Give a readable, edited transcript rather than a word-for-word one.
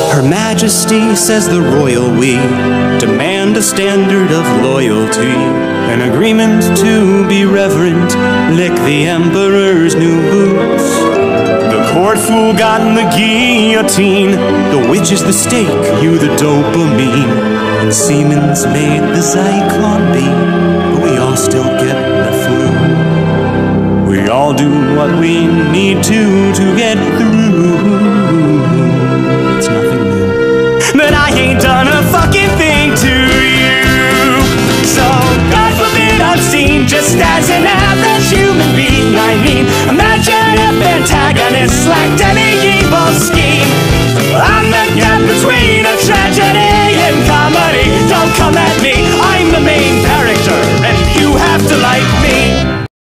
Her Majesty, says the royal we, demand a standard of loyalty, an agreement to be reverent, lick the Emperor's new boots. The court fool got in the guillotine, the witch is the stake, you the dopamine, and Siemens made the Zyklon B, but we all still get the flu. We all do what we need to get through. It's nothing new, but I ain't done a fucking thing to you. So God forbid I'm seen just as an average human being. I mean, imagine if antagonists lacked any